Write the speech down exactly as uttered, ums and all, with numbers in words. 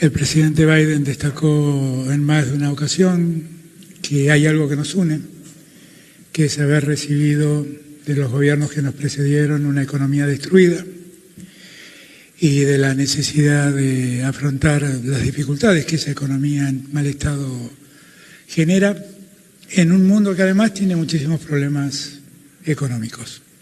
El presidente Biden destacó en más de una ocasión que hay algo que nos une, que es haber recibido de los gobiernos que nos precedieron una economía destruida y de la necesidad de afrontar las dificultades que esa economía en mal estado genera en un mundo que además tiene muchísimos problemas económicos.